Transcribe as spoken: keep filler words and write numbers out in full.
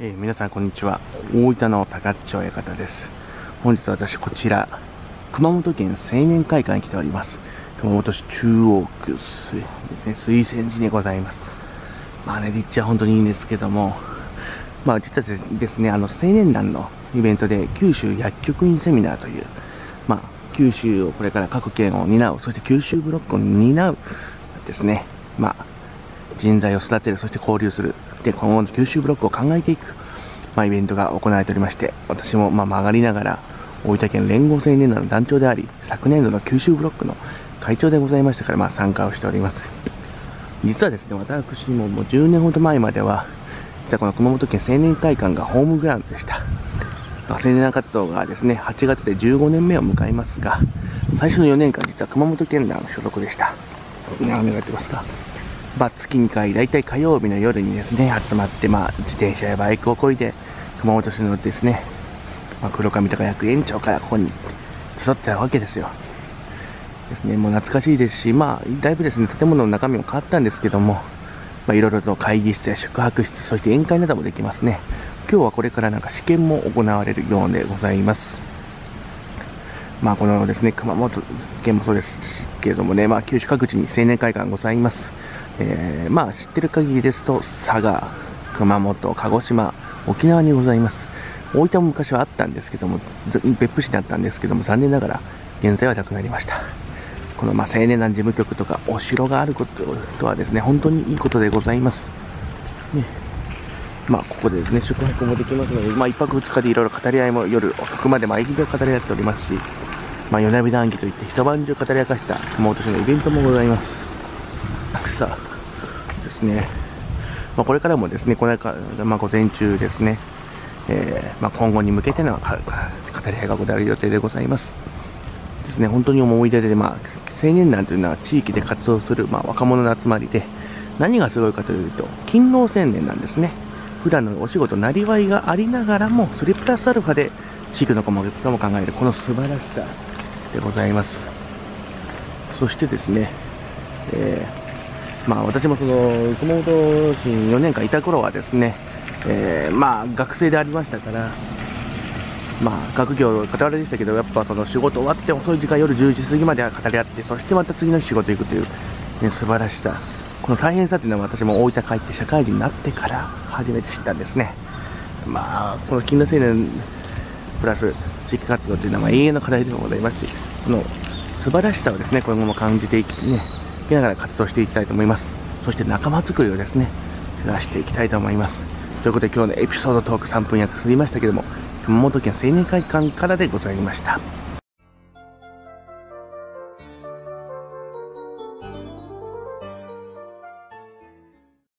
えー、皆さんこんにちは。大分の高千親方です。本日私こちら熊本県青年会館に来ております。熊本市中央区ですね、水泉寺にございます。まあね、立地は本当にいいんですけども、まあ実はですね、あの青年団のイベントで九州薬局員セミナーという、まあ九州をこれから各県を担う、そして九州ブロックを担うですね、まあ人材を育てる、そして交流する。で、今後の九州ブロックを考えていく、まあ、イベントが行われておりまして、私もまあ曲がりながら、大分県連合青年団の団長であり、昨年度の九州ブロックの会長でございましたから、まあ参加をしております。実はですね、私ももうじゅうねんほど前までは、実はこの熊本県青年会館がホームグラウンドでした。まあ、青年団活動がですね、はちがつでじゅうごねんめを迎えますが、最初のよねんかん実は熊本県団所属でした。ですね、雨がやってますか。まあ、月にかい、だいたい火曜日の夜にですね、集まって、まあ、自転車やバイクを漕いで、熊本市のですね、まあ、黒上高薬園長からここに集ったわけですよ。ですね、もう懐かしいですし、まあ、だいぶですね、建物の中身も変わったんですけども、まあ、いろいろと会議室や宿泊室、そして宴会などもできますね。今日はこれからなんか試験も行われるようでございます。まあ、このですね、熊本県もそうですけれどもね、まあ、九州各地に青年会館ございます。えー、まあ知ってる限りですと佐賀、熊本、鹿児島、沖縄にございます。大分も昔はあったんですけども、別府市だったんですけども、残念ながら現在はなくなりました。このまあ青年団事務局とかお城があることとはですね、本当にいいことでございます。ね、まあここでですね、宿泊もできますので、まあいっぱくふつかでいろいろ語り合いも夜遅くまで毎日語り合っておりますし、まあ夜なび談義といって一晩中語り明かした熊本市のイベントもございます。さあですね、まあ、これからもですね、これから、まあ、午前中ですね、えーまあ、今後に向けての語り合いが行われる予定でございます。ですね、本当に思い出で、まあ、青年団というのは地域で活動する、まあ、若者の集まりで、何がすごいかというと、勤労青年なんですね。普段のお仕事、なりわいがありながらも、それプラスアルファで地域の子もも考える、この素晴らしさでございます。そしてですね、えーまあ私もその熊本市によねんかんいた頃はですね、えー、まあ学生でありましたから、まあ学業傍らでしたけど、やっぱその仕事終わって遅い時間、夜じゅうじ過ぎまで語り合って、そしてまた次の日仕事行くという、ね、素晴らしさ、この大変さというのは私も大分帰って社会人になってから初めて知ったんですね。まあこの勤労青年プラス地域活動というのはまあ永遠の課題でもございますし、その素晴らしさをですね、今後も感じていきね、ながら活動していきたいと思います。そして仲間づくりをですね、増やしていきたいと思います。ということで今日のエピソードトークさんぷん約過ぎましたけども、熊本県青年会館からでございました。